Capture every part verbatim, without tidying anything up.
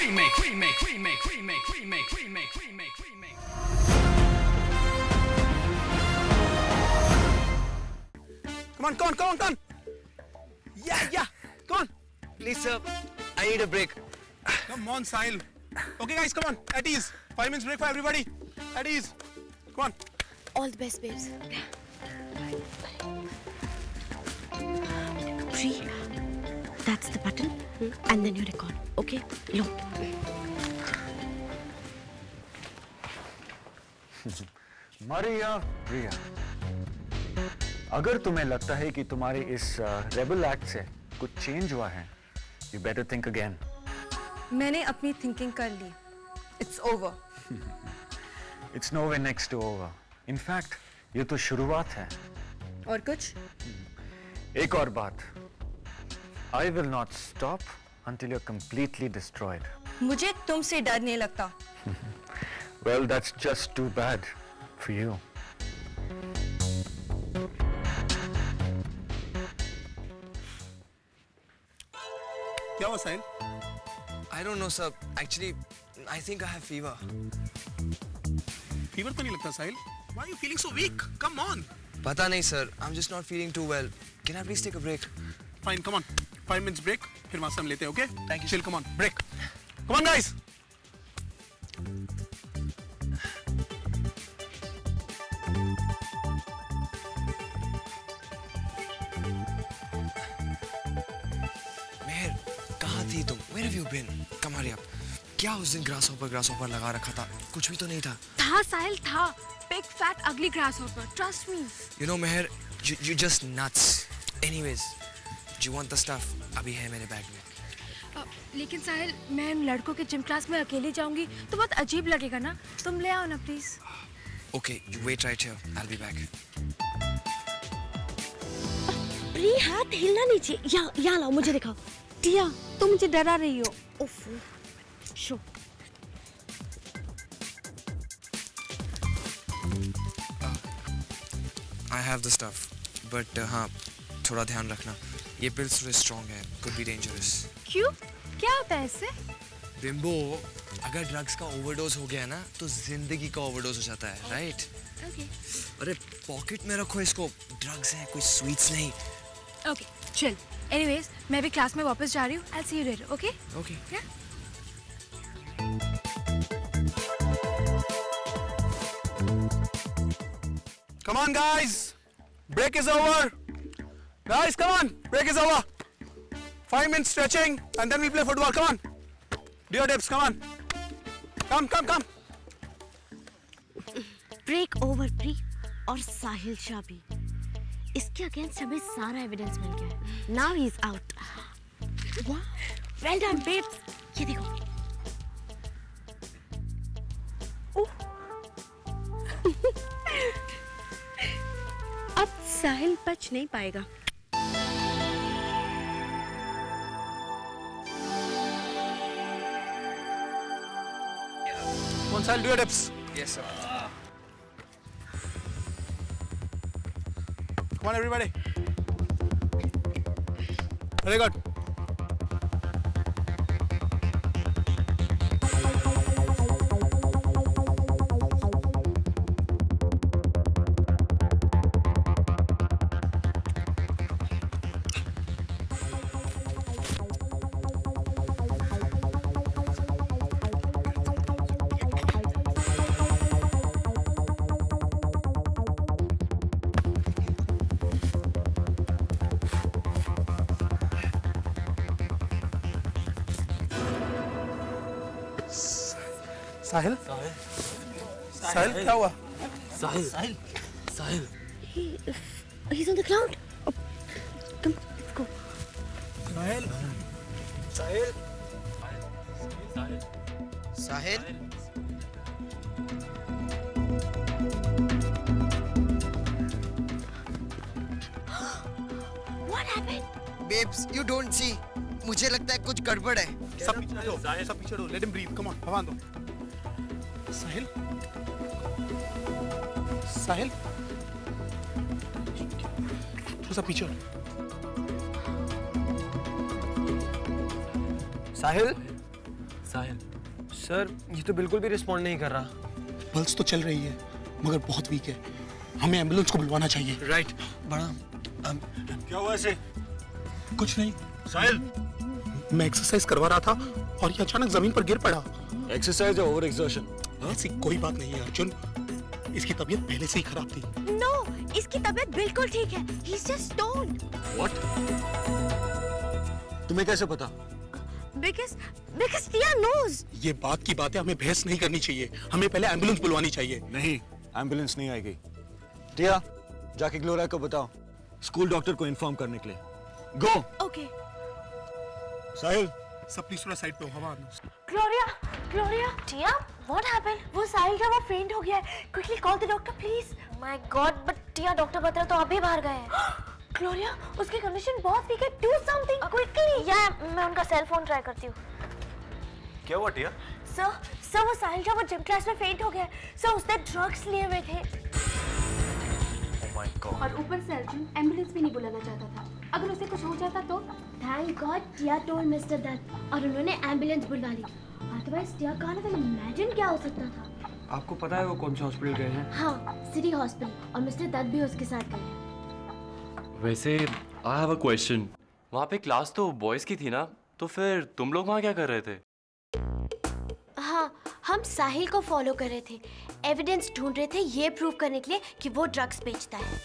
remake, remake, remake, remake, remake, remake, remake, remake. Come on, come on, come on, come on. Yeah, yeah, come on. Please, sir, I need a break. Come on, Sahil. Okay, guys, come on. At ease. Five minutes break for everybody. At ease. Come on. All the best, babes. Pri, that's the button, hmm? And then you record. Okay? Look. Maria प्रिया, अगर तुम्हें लगता है कि तुम्हारे इस rebel act से कुछ change हुआ है, you better think again. मैंने अपनी थिंकिंग कर ली. It's over. It's nowhere next to over. In fact, ये तो शुरुआत है. और कुछ? एक और बात. I will not stop until you're completely destroyed. मुझे तुमसे डर नहीं लगता. Well, that's just too bad for you. क्या हुआ साहिल? I don't know, sir. Actually, I think I have fever. Fever तो नहीं लगता साहिल. Why are you feeling so weak? Come on. पता नहीं, sir. I'm just not feeling too well. Can I please take a break? Fine, come on. Five minutes break. फिर वहाँ से हम लेते हैं, okay? Thank you. Chill, come on. Break. Come on, guys. मेहर, कहाँ थी तुम? Where have you been? Come hurry up. क्या उस दिन ग्रास हॉपर ग्रास हॉपर लगा रखा था? कुछ भी तो नहीं था. था साहिल था. Big fat ugly grasshopper. Trust me. You know, Meher, you you just nuts. Anyways, do you want the stuff? अभी है मेरे बैग में. uh, लेकिन साहिल, मैं इन लड़कों के जिम क्लास में अकेली जाऊंगी तो बहुत अजीब लगेगा ना. तुम ले आओ ना please. Okay, you wait right here. I'll be back. प्री, हाथ हिलना नहीं चाहिए. यहाँ यहाँ लाओ, मुझे दिखाओ. टिया, तुम मुझे डरा रही हो. उफ. शो. I have the stuff, but uh, हाँ, थोड़ा ध्यान रखना. ये pills थोड़े strong है, could be dangerous. क्यों? क्या होता है इससे? बिम्बो, अगर ड्रग्स का ओवरडोज हो गया ना, तो जिंदगी का ओवरडोज हो जाता है, राइट? Okay. अरे पॉकेट में रखो इसको. ड्रग्स हैं, कोई स्वीट्स नहीं. Okay, chill. Anyways, मैं भी क्लास में वापस जा रही हूँ. I'll see you later, okay? Okay. Yeah. Come on, guys. Break is over. Guys, come on. Break is over. Five minutes stretching, and then we play football. Come on. Dear Dips, come on. Come, come, come. Break over, Pri. और साहिल शाह भी. इसके against हमें सारा evidence मिल गया है. Now he's out. Wow. Well done, babes. ये देखो. अब साहिल बच नहीं पाएगा. Come on, Sahil, do your dips. Yes, sir. Come on, everybody. Very good. साहिल साहिल क्या हुआ? साहिल साहिल साहिल He's on the ground. Oh, come, let's go. Sahil Sahil Sahil Sahil What happened? Babes, you don't see. मुझे लगता है कुछ गड़बड़ है. सब पीछे हटो, सब पीछे हटो. Let him breathe. Come on, हवा दो. साहिल साहिल थोड़ा सा पीछे. साहिल साहिल। सर ये तो बिल्कुल भी रिस्पॉन्ड नहीं कर रहा। पल्स तो चल रही है मगर बहुत वीक है, हमें एम्बुलेंस को बुलवाना चाहिए। राइट बड़ा um, क्या हुआ ऐसे? कुछ नहीं साहिल, मैं एक्सरसाइज करवा रहा था और ये अचानक जमीन पर गिर पड़ा। एक्सरसाइज या ओवर एक्सर्शन? ऐसी कोई बात नहीं है अर्जुन, इसकी तबीयत पहले से ही खराब थी। No, इसकी तबीयत बिल्कुल ठीक है। He's just stoned. What? तुम्हें कैसे पता? Because because Tia knows. ये बात की बात है, हमें बहस नहीं करनी चाहिए, हमें पहले एम्बुलेंस बुलवानी चाहिए। नहीं, एम्बुलेंस नहीं आएगी। टिया, जाके ग्लोरिया को बताओ स्कूल डॉक्टर को इन्फॉर्म करने के लिए। गो। Okay. साहिल, सब प्लीज थोड़ा साइड पे हो, हवा आना। Gloria, Gloria. Tia, what happened? वो साहिल का वो फेंट हो गया है। Quickly call the doctor, please. My God, but Tia doctor बता रहा तो अभी बाहर गए हैं। Gloria, उसकी कंडीशन बहुत वीक है। Do something quickly. या मैं उनका सेल फोन ट्राई करती हूँ। क्या हुआ टिया? Sir, sir वो साहिल का वो जिम क्लास में फेंट हो गया है। Sir उसने ड्रग्स लिए हुए थे। Oh my God. और ऊपर से अर्जुन एम्बुलेंस भी नहीं बुलाना चाहता था। अगर उसे कुछ हो जाता तो? Thank God, Tia told mister Dutt और उन्होंने एम्बुलेंस बुलवा ली। Otherwise, Tia can't even imagine क्या हो सकता था। आपको पता है वो कौन से हॉस्पिटल गए हैं? हाँ, सिटी हॉस्पिटल और मिस्टर दत्त भी उसके साथ गए हैं। वैसे आई हैव अ क्वेश्चन। वहाँ पे क्लास तो बॉयज की थी ना, तो फिर तुम लोग वहाँ क्या कर रहे थे? हाँ, हम साहिल को फॉलो कर रहे थे। एविडेंस ढूंढ रहे थे ये प्रूव करने के लिए कि वो ड्रग्स बेचता है।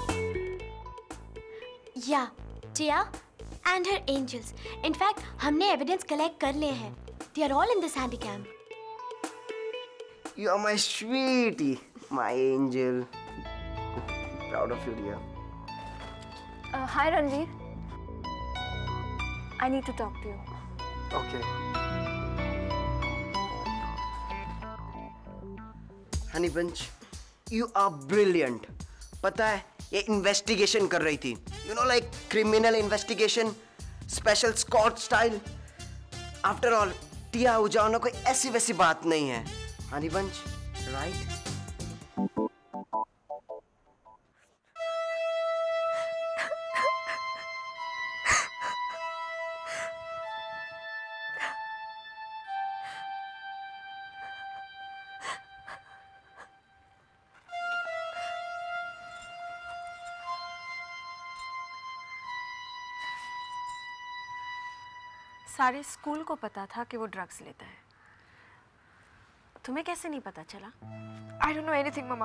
या Tia and her angels. In fact हमने एविडेंस कलेक्ट कर लिए हैं। They are all in this handycam. You are my sweetie, my angel. Proud of you, dear. Uh, hi Ranveer. I need to talk to you. Okay. Honey Bunch, you are brilliant. पता है ये investigation कर रही थी, you know like criminal investigation, special Scott style. After all, टिया हो जाओ ना कोई ऐसी वैसी बात नहीं है। Honey bunch, right? सारे स्कूल को पता था कि वो ड्रग्स लेता है। तुम्हें कैसे नहीं पता चला? I don't know anything, मम्मा।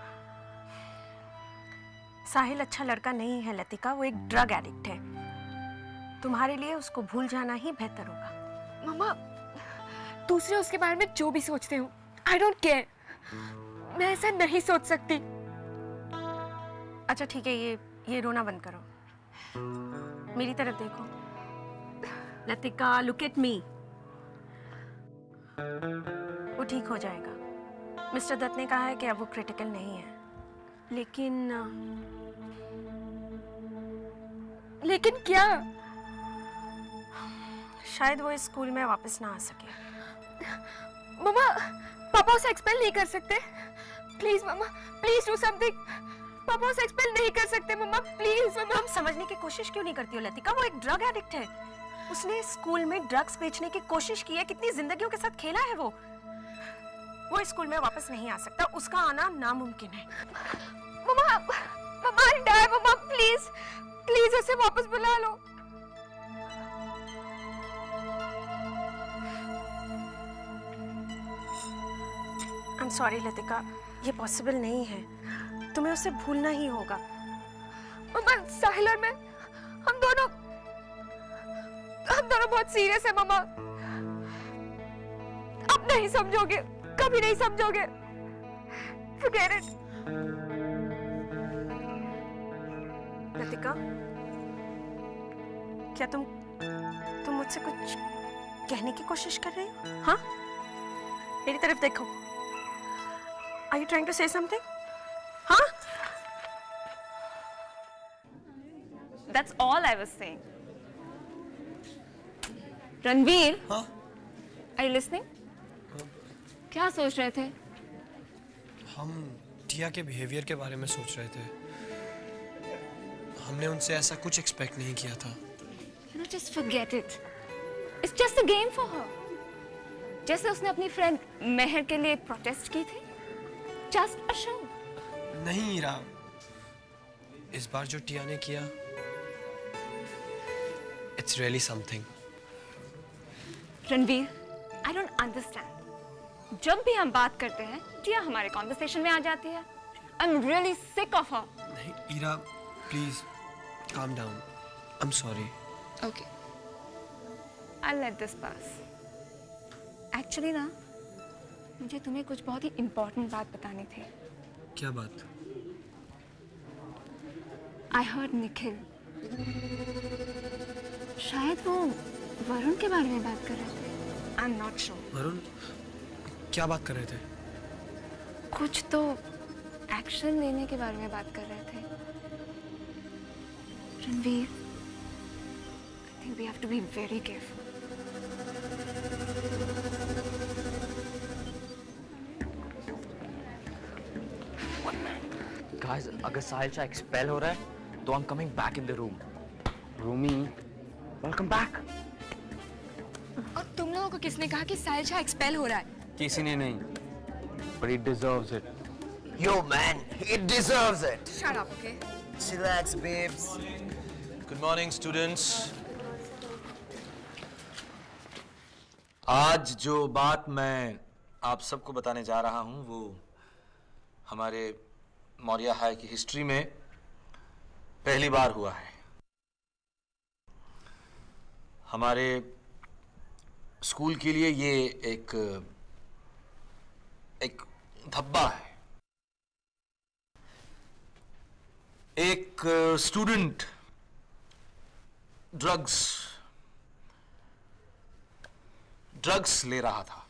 साहिल अच्छा लड़का नहीं है लतिका, वो एक ड्रग एडिक्ट है। तुम्हारे लिए उसको भूल जाना ही बेहतर होगा। मम्मा, दूसरे उसके बारे में जो भी सोचते हो, I don't care। मैं ऐसा नहीं सोच सकती। अच्छा ठीक है, ये ये रोना बंद करो। मेरी तरफ देखो। Latika, look at me. वो ठीक हो जाएगा। मिस्टर दत्त ने कहा है कि अब वो क्रिटिकल नहीं है, लेकिन लेकिन क्या? शायद वो इस स्कूल में वापस ना आ सके। मम्मा, पापा उसे एक्सपेल नहीं कर सकते? Please mama, please do something. पापा उसे एक्सपेल नहीं कर सकते मम्मा, प्लीज। मम्मा, हम समझने की कोशिश क्यों नहीं करती हो लतिका? वो एक ड्रग एडिक्ट है। उसने स्कूल में ड्रग्स बेचने की कोशिश की है, कितनी जिंदगियों के साथ खेला है वो। वो इस स्कूल में वापस नहीं आ सकता, उसका आना नामुमकिन है। Mama, mama, I'll die, mama, please, please उसे वापस बुला लो। I'm sorry लतिका, ये पॉसिबल नहीं है। तुम्हें उसे भूलना ही होगा। मम्मा, साहिल और मैं, हम दोनों हम दोनों बहुत सीरियस है मम्मा। अब नहीं समझोगे, कभी नहीं समझोगे। Forget it। लतिका, क्या तुम तुम मुझसे कुछ कहने की कोशिश कर रही हो? हाँ, मेरी तरफ देखो। Are you trying to say something? हाँ? That's all I was saying. Ranveer, हाँ? Are you listening? क्या सोच रहे थे? हम टिया के बिहेवियर के बारे में सोच रहे थे। हमने उनसे ऐसा कुछ एक्सपेक्ट नहीं किया था। You know, just forget it. It's just a game for her. जैसे उसने अपनी फ्रेंड मेहर के लिए प्रोटेस्ट की थी। Just a show. नहीं ईरा, इस बार जो टिया ने किया, it's really something. Ranveer, I don't understand. जब भी हम बात करते हैं टिया हमारे कॉन्वर्सेशन में आ जाती है। I am really sick of her. नहीं Ira, please calm down. I'm sorry. Okay. I'll let this pass. Actually ना, मुझे तुम्हें कुछ बहुत ही important बात बतानी थी। क्या बात? I heard निखिल, शायद वो वरुण के बारे में बात कर रहे थे। I'm not sure. वरुण क्या बात कर रहे थे? कुछ तो एक्शन लेने के बारे में बात कर रहे थे। Ranveer, I think we have to be very careful. Guys, अगर साहिल शाह एक्सपेल हो रहा है, तो I'm coming back in the room. Rumi, welcome back. और तुम लोगों को किसने कहा कि साहिल शाह एक्सपेल हो रहा है? किसी ने नहीं. But he deserves it. Yo man, he deserves it. Shut up, okay? Relax, babes. Good morning, students. आज जो बात मैं आप सबको बताने जा रहा हूं वो हमारे मौर्य हाई की हिस्ट्री में पहली बार हुआ है। हमारे स्कूल के लिए ये एक एक धब्बा है। एक स्टूडेंट ड्रग्स ड्रग्स ले रहा था।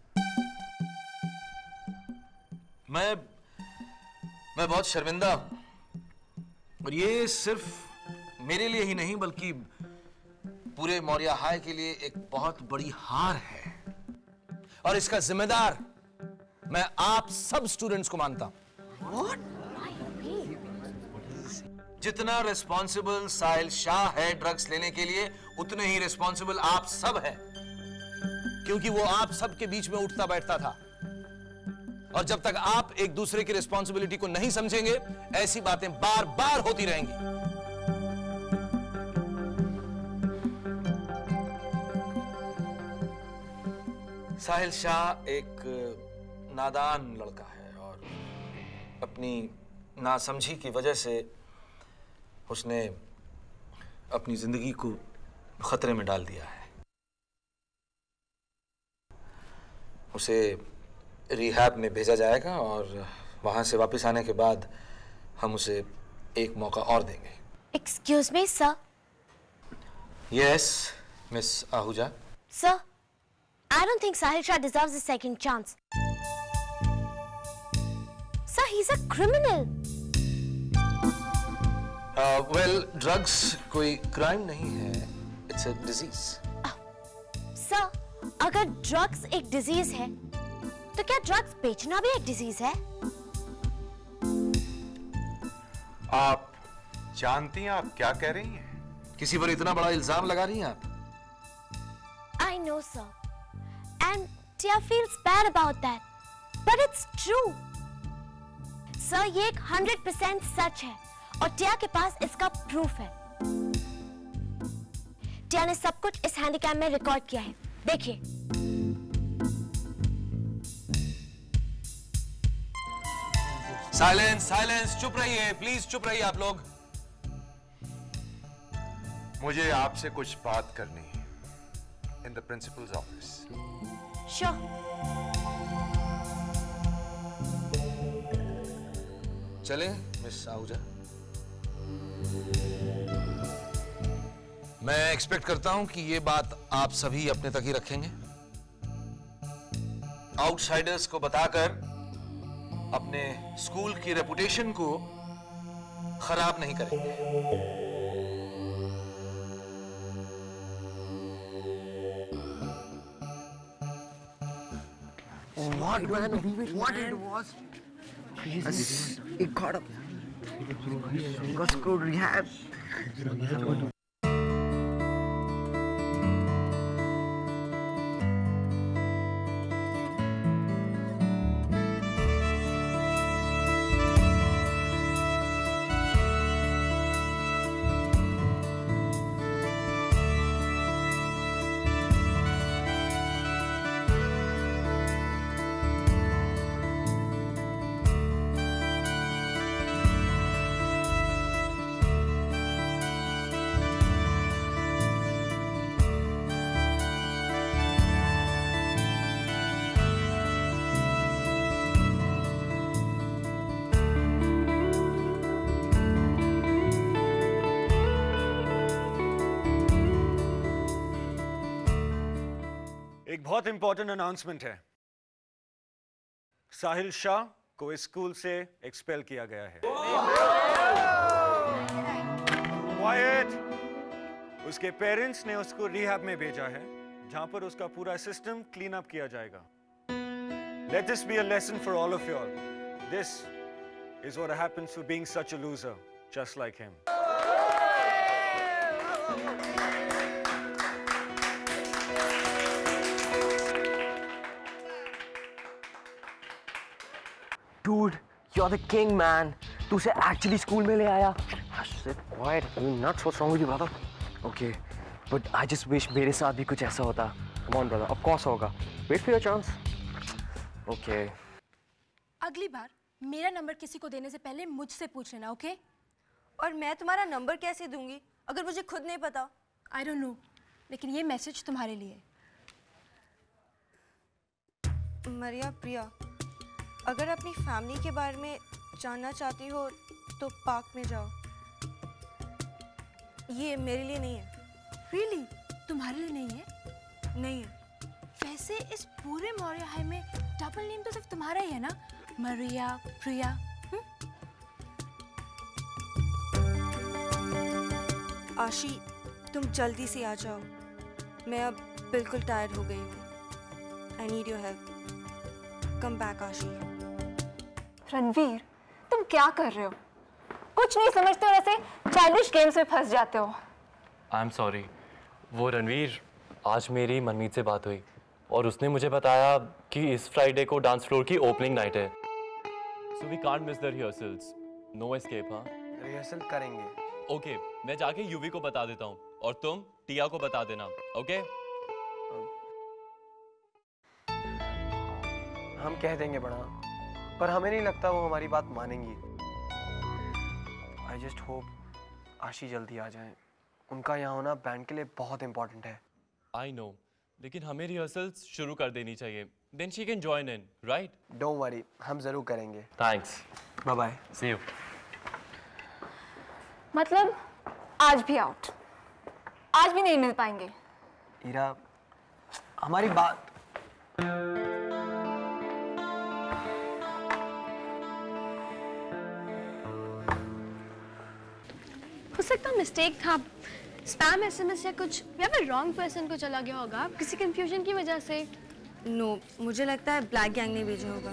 मैं मैं बहुत शर्मिंदा हूं और ये सिर्फ मेरे लिए ही नहीं बल्कि पूरे मौर्य हाई के लिए एक बहुत बड़ी हार है और इसका जिम्मेदार मैं आप सब स्टूडेंट्स को मानता हूं। जितना रिस्पॉन्सिबल साहिल शाह है ड्रग्स लेने के लिए, उतने ही रिस्पॉन्सिबल आप सब हैं, क्योंकि वो आप सब के बीच में उठता बैठता था। और जब तक आप एक दूसरे की रिस्पॉन्सिबिलिटी को नहीं समझेंगे, ऐसी बातें बार बार होती रहेंगी। साहिल शाह एक नादान लड़का है और अपनी नासमझी की वजह से उसने अपनी जिंदगी को खतरे में डाल दिया है। उसे रिहैब में भेजा जाएगा और वहां से वापस आने के बाद हम उसे एक मौका और देंगे। Excuse me, sir. Yes, Miss Ahuja. Sir, I don't think Sahil Shah deserves a second chance. Sir, he's a criminal. Uh, well, drugs कोई क्राइम नहीं है, it's a disease. Sir, अगर ड्रग्स एक डिजीज है, तो क्या ड्रग्स बेचना भी एक डिजीज है? आप जानती हैं आप क्या कह रही हैं? किसी पर इतना बड़ा इल्जाम लगा रही हैं आप? I know, sir. And Tia feels bad about that. But it's true. Sir, ये एक hundred percent सच है और टिया के पास इसका प्रूफ है। टिया ने सब कुछ इस हैंडीकैम में रिकॉर्ड किया है, देखिए। साइलेंस, साइलेंस, चुप रहिए, प्लीज चुप रहिए आप लोग। मुझे आपसे कुछ बात करनी है in the principal's office. Sure. चले मिस आहूजा। मैं एक्सपेक्ट करता हूं कि ये बात आप सभी अपने तक ही रखेंगे, आउटसाइडर्स को बताकर अपने स्कूल की रेपुटेशन को खराब नहीं करेंगे। What man? What it was? He got up. He got screwed rehab. एक बहुत इंपॉर्टेंट अनाउंसमेंट है। साहिल शाह को इस स्कूल से एक्सपेल किया गया है। क्वाइट। उसके पेरेंट्स ने उसको रिहैब में भेजा है, जहां पर उसका पूरा सिस्टम क्लीन अप किया जाएगा। Let this be a lesson for all of y'all. This is what happens for being such a loser, just like him. Dude, you're the king, man. तू उसे actually school में ले आया. Sit quiet. Are you nuts? What's wrong with you, brother? Okay, but I just wish मेरे साथ भी कुछ ऐसा होता. Come on, brother. Of course होगा. Wait for your chance. Okay. अगली बार मेरा नंबर किसी को देने से पहले मुझसे पूछ लेना, ओके? और मैं तुम्हारा नंबर कैसे दूंगी अगर मुझे खुद नहीं पता? I don't know. लेकिन ये मैसेज तुम्हारे लिए। मरिया प्रिया, अगर अपनी फैमिली के बारे में जानना चाहती हो तो पार्क में जाओ। ये मेरे लिए नहीं है। Really? तुम्हारे लिए नहीं है? नहीं है। वैसे इस पूरे मौर्य हाई में डबल नेम तो सिर्फ तुम्हारा ही है ना? मरिया प्रिया। आशी, तुम जल्दी से आ जाओ। मैं अब बिल्कुल टायर्ड हो गई हूँ। I need your help. Come back, आशी। रणवीर, तुम क्या कर रहे हो? कुछ नहीं समझते और ऐसे चाइल्डिश गेम्स में फंस जाते हो। I am sorry. वो रणवीर, आज मेरी मनमीत से बात हुई और उसने मुझे बताया कि इस फ्राइडे को डांस फ्लोर की ओपनिंग नाइट है। So we can't miss the rehearsals. No escape. हाँ, रिहर्सल करेंगे। ओके, मैं जाके यूवी को बता देता हूँ और तुम टिया को बता देना। ओके? हम कह देंगे बड़ा, पर हमें नहीं लगता वो हमारी बात मानेंगी। आई जस्ट होप आशी जल्दी आ जाए। उनका यहाँ होना बैंड के लिए बहुत इंपॉर्टेंट है। आई नो, लेकिन हमें रिहर्सल्स शुरू कर देनी चाहिए। Then she can join in, right? Don't worry, हम जरूर करेंगे। Thanks. Bye bye. See you. मतलब आज भी आउट? आज भी नहीं मिल पाएंगे? ईरा, हमारी बात हो सकता मिस्टेक था, स्पैम एसएमएस या कुछ, या फिर रॉन्ग पर्सन को चला गया होगा किसी कंफ्यूजन की वजह से। नो no, मुझे लगता है ब्लैक गैंग ने भेजा होगा।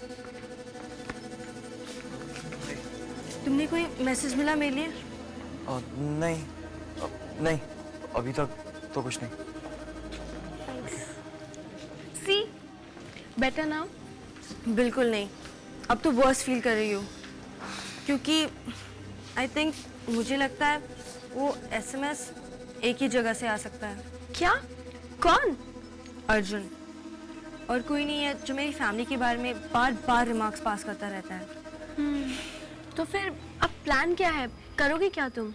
तुमने कोई मैसेज मिला मेरे लिए? आ, नहीं आ, नहीं अभी तक तो कुछ नहीं। See better now? बिल्कुल नहीं, अब तो वर्स फील कर रही हूँ, क्योंकि आई थिंक मुझे लगता है वो एसएमएस एक ही जगह से आ सकता है। क्या? कौन? अर्जुन। और कोई नहीं है जो मेरी फैमिली के बारे में बार बार रिमार्क्स पास करता रहता है। hmm, तो फिर अब प्लान क्या है? करोगे क्या तुम?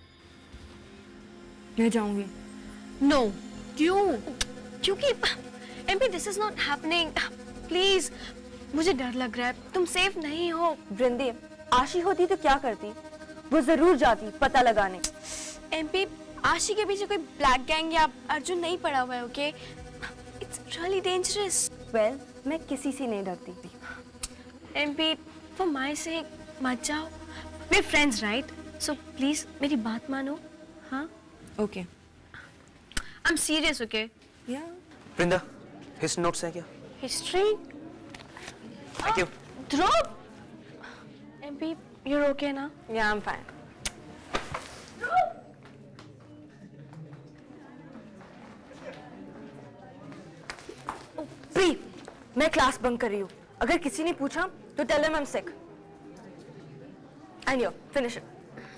ले जाऊंगी। नो। क्यों? क्योंकि MP this is not happening. Please, मुझे डर लग रहा है। तुम सेफ नहीं हो। वृंदे, आशी होती तो क्या करती? वो जरूर जाती पता लगाने। एमपी, आशी के पीछे कोई ब्लैक गैंग या अर्जुन नहीं पड़ा हुआ है, okay? It's really dangerous. Well, मैं किसी से नहीं डरती थी। एमपी, फॉर माय सेक मत जाओ। We friends, right? So please मेरी बात मानो। हाँ? Okay. I am serious, okay? Yeah. Vrinda, history notes हैं क्या? History? Thank you. Dhruv! MP, you're okay ना? Yeah, I'm fine. प्री, मैं क्लास बंक कर रही हूँ। अगर किसी ने पूछा तो tell them I'm sick. And you finish it.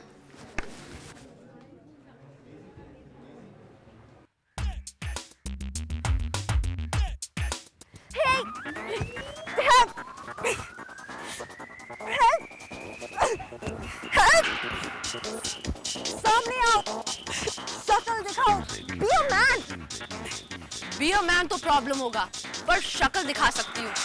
Hey! Help! Help! सामने आओ, शक्ल दिखाओ। Be a man. Be a man तो प्रॉब्लम होगा, पर शक्ल दिखा सकती हूँ।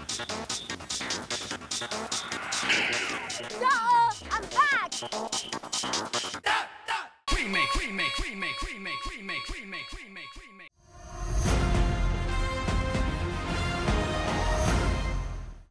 I'm back. Shh.